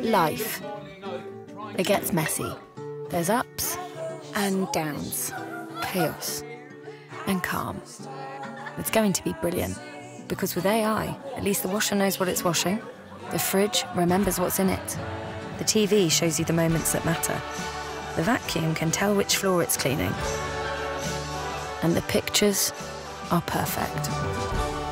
life. It gets messy. There's ups and downs, chaos and calm. It's going to be brilliant, because with AI, at least the washer knows what it's washing, the fridge remembers what's in it, the TV shows you the moments that matter, the vacuum can tell which floor it's cleaning, and the pictures are perfect.